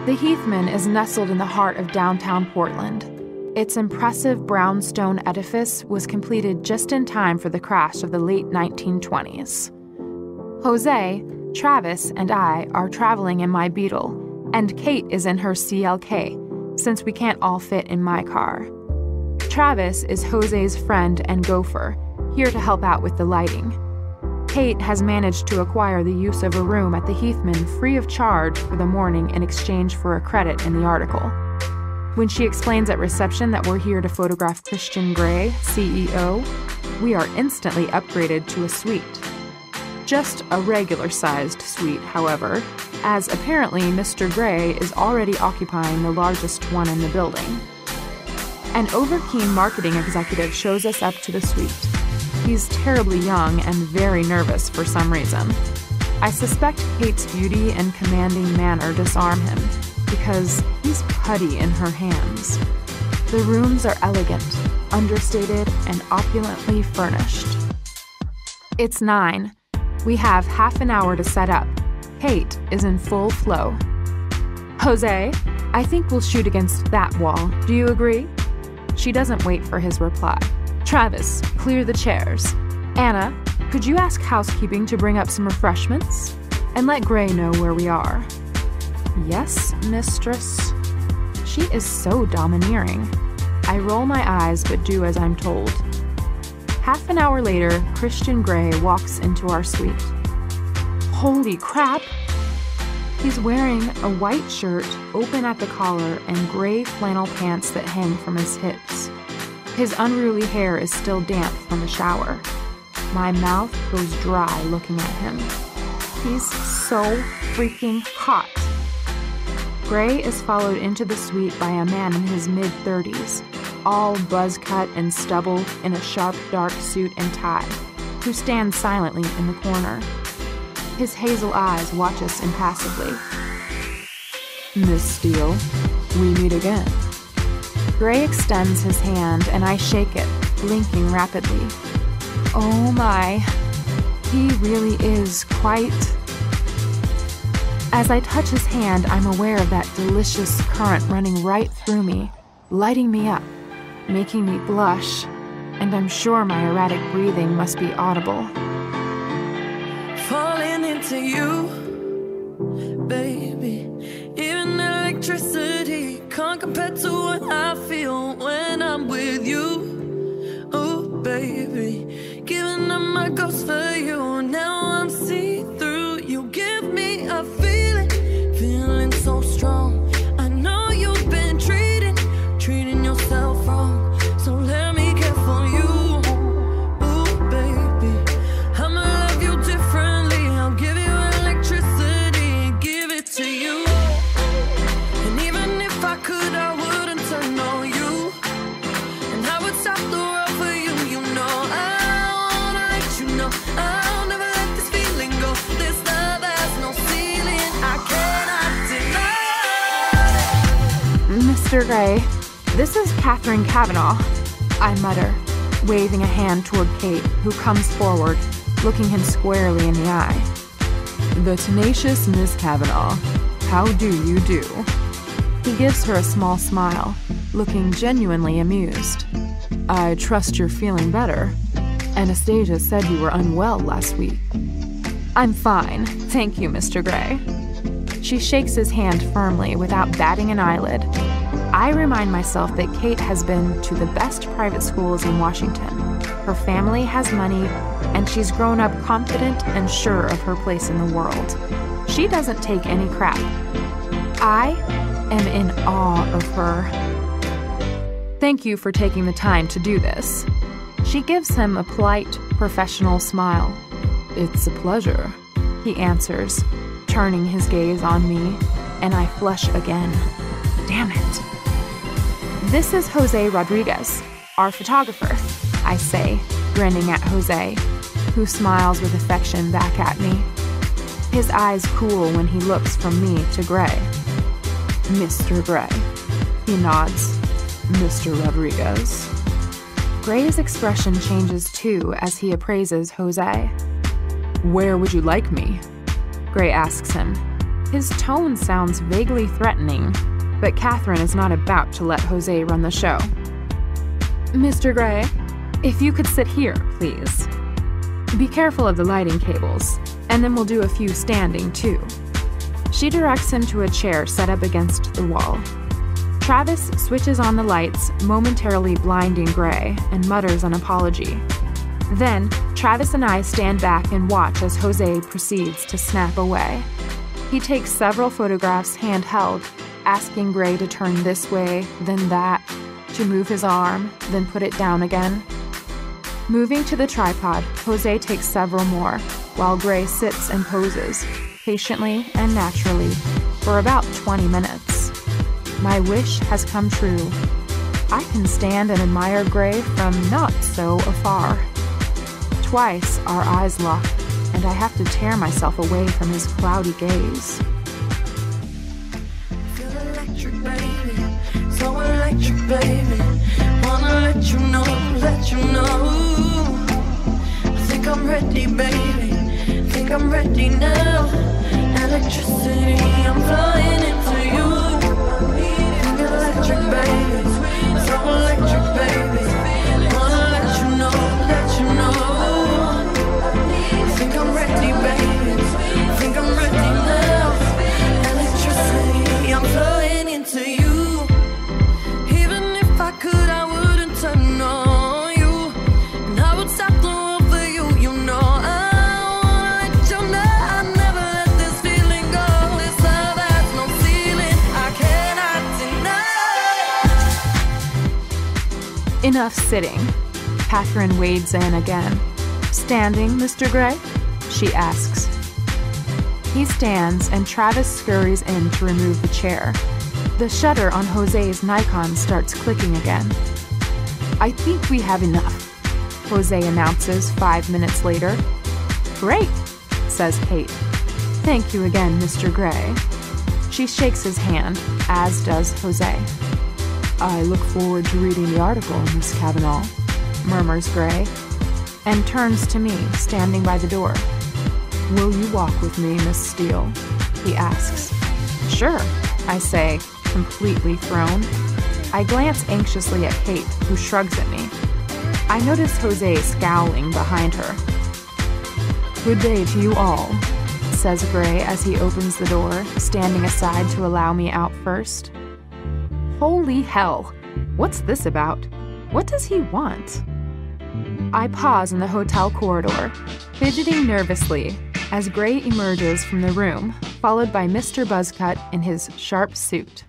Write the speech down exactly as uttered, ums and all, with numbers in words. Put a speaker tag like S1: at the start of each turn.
S1: The Heathman is nestled in the heart of downtown Portland. Its impressive brownstone edifice was completed just in time for the crash of the late nineteen twenties. Jose, Travis, and I are traveling in my Beetle, and Kate is in her C L K, since we can't all fit in my car. Travis is Jose's friend and gopher, here to help out with the lighting. Kate has managed to acquire the use of a room at the Heathman free of charge for the morning in exchange for a credit in the article. When she explains at reception that we're here to photograph Christian Grey, C E O, we are instantly upgraded to a suite. Just a regular-sized suite, however, as apparently Mister Grey is already occupying the largest one in the building. An overkeen marketing executive shows us up to the suite. He's terribly young and very nervous for some reason. I suspect Kate's beauty and commanding manner disarm him, because he's putty in her hands. The rooms are elegant, understated, and opulently furnished. It's nine. We have half an hour to set up. Kate is in full flow. Jose, I think we'll shoot against that wall. Do you agree? She doesn't wait for his reply. Travis, clear the chairs. Anna, could you ask housekeeping to bring up some refreshments? And let Grey know where we are. Yes, mistress. She is so domineering. I roll my eyes but do as I'm told. Half an hour later, Christian Grey walks into our suite. Holy crap! He's wearing a white shirt, open at the collar, and gray flannel pants that hang from his hips. His unruly hair is still damp from a shower. My mouth goes dry looking at him. He's so freaking hot. Grey is followed into the suite by a man in his mid-thirties, all buzz-cut and stubble in a sharp, dark suit and tie, who stands silently in the corner. His hazel eyes watch us impassively. Miss Steele, we meet again. Grey extends his hand and I shake it, blinking rapidly. Oh my, he really is quite... As I touch his hand, I'm aware of that delicious current running right through me, lighting me up, making me blush, and I'm sure my erratic breathing must be audible.
S2: Falling into you, baby. Even electricity can't compare to what I feel when I'm with you. Oh, baby, giving up my ghost for you. Now I'm see-through. You give me a feeling, feeling so strong. I know you've been treating, treating yourself wrong. So let me care for you. Ooh, baby, I'ma love you differently. I'll give you electricity, give it to you. And even if I could, I wouldn't turn on you. And I would stop the world for you, you know. I wanna let you know I'll never let this feeling go. This love has no ceiling, I cannot deny.
S1: Mister Grey, this is Catherine Kavanaugh, I mutter, waving a hand toward Kate, who comes forward, looking him squarely in the eye. The tenacious Miss Kavanaugh, how do you do? He gives her a small smile, looking genuinely amused. I trust you're feeling better. Anastasia said you were unwell last week. I'm fine, thank you, Mister Grey. She shakes his hand firmly without batting an eyelid. I remind myself that Kate has been to the best private schools in Washington. Her family has money, and she's grown up confident and sure of her place in the world. She doesn't take any crap. I am in awe of her. Thank you for taking the time to do this. She gives him a polite, professional smile. It's a pleasure, he answers, turning his gaze on me, and I flush again. Damn it. This is Jose Rodriguez, our photographer, I say, grinning at Jose, who smiles with affection back at me. His eyes cool when he looks from me to Grey. Mister Grey. He nods. Mister Rodriguez. Grey's expression changes too as he appraises Jose. Where would you like me? Grey asks him. His tone sounds vaguely threatening, but Catherine is not about to let Jose run the show. Mister Gray, if you could sit here, please. Be careful of the lighting cables, and then we'll do a few standing, too. She directs him to a chair set up against the wall. Travis switches on the lights, momentarily blinding Gray, and mutters an apology. Then, Travis and I stand back and watch as Jose proceeds to snap away. He takes several photographs handheld, asking Gray to turn this way, then that, to move his arm, then put it down again. Moving to the tripod, Jose takes several more, while Gray sits and poses, patiently and naturally, for about twenty minutes. My wish has come true. I can stand and admire Gray from not so afar. Twice our eyes lock, and I have to tear myself away from his cloudy gaze.
S2: Feel electric, baby. So electric, baby. Wanna let you know, let you know. I think I'm ready, baby. Think I'm ready now. Electricity, I'm flying into you. Feel electric, baby. So electric, baby. Wanna let you know, let you know. Think I'm ready, baby. Think I'm ready now. Electricity, I'm flowing into you. Even if I could, I wouldn't turn on you. And I would stop the world for you, you know. I wanna let you know I never let this feeling go. This love has no ceiling, I cannot deny.
S1: Enough sitting. Catherine wades in again. Standing, Mister Gray? She asks. He stands, and Travis scurries in to remove the chair. The shutter on Jose's Nikon starts clicking again. I think we have enough, Jose announces five minutes later. Great, says Kate. Thank you again, Mister Gray. She shakes his hand, as does Jose. I look forward to reading the article, Miss Cavanaugh, murmurs Gray, and turns to me, standing by the door. Will you walk with me, Miss Steele? He asks. Sure, I say, completely thrown. I glance anxiously at Kate, who shrugs at me. I notice Jose scowling behind her. Good day to you all, says Gray as he opens the door, standing aside to allow me out first. Holy hell! What's this about? What does he want? I pause in the hotel corridor, fidgeting nervously, as Gray emerges from the room, followed by Mister Buzzcut in his sharp suit.